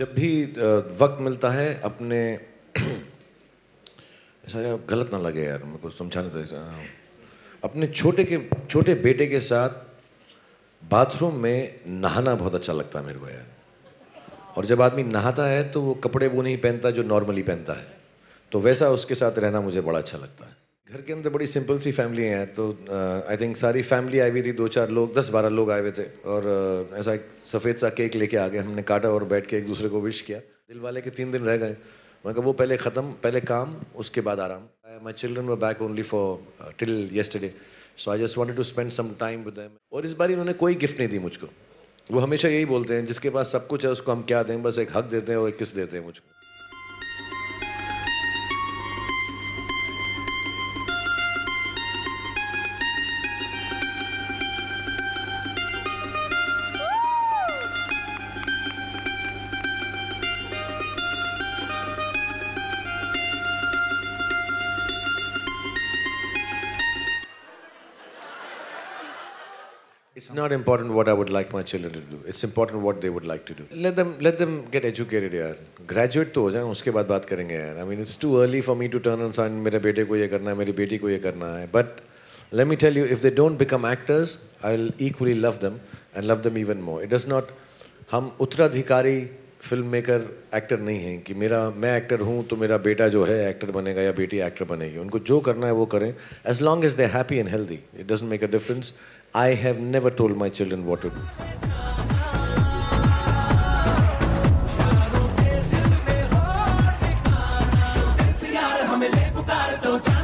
जब भी वक्त मिलता है अपने ऐसा यार गलत ना लगे यार, मेरे को समझाने दो। अपने छोटे बेटे के साथ बाथरूम में नहाना बहुत अच्छा लगता है मेरे को यार। और जब आदमी नहाता है तो वो कपड़े वो नहीं पहनता जो नॉर्मली पहनता है, तो वैसा उसके साथ रहना मुझे बड़ा अच्छा लगता है। घर के अंदर बड़ी सिंपल सी फैमिली है, तो आई थिंक सारी फैमिली आई हुई थी, 2-4 लोग, 10-12 लोग आए हुए थे। और ऐसा एक सफ़ेद सा केक लेके आ गए, हमने काटा और बैठ के एक दूसरे को विश किया। दिल वाले के 3 दिन रह गए, मैं कहा वो पहले ख़त्म, पहले काम उसके बाद आराम। My children were back only for till yesterday, so I just wanted to spend some time with them. और इस बार इन्होंने कोई गिफ्ट नहीं दी मुझको। वो हमेशा यही बोलते हैं, जिसके पास सब कुछ है उसको हम क्या दें, बस एक हक देते हैं और एक किस देते हैं मुझको। It's not important what I would like my children to do. It's important what they would like to do. Let them get educated यार. Graduate तो हो जाएं, उसके बाद बात करेंगे यार. I mean it's too early for me to turn on sign मेरे बेटे को ये करना है, मेरी बेटी को ये करना है. But let me tell you, if they don't become actors, I'll equally love them and love them even more. It does not. हम उत्तराधिकारी फिल्म मेकर एक्टर नहीं हैं कि मैं एक्टर हूँ तो मेरा बेटा जो है एक्टर बनेगा या बेटी एक्टर बनेगी। उनको जो करना है वो करें, as long as they're happy and healthy. It doesn't make a difference. I have never told my children what to do.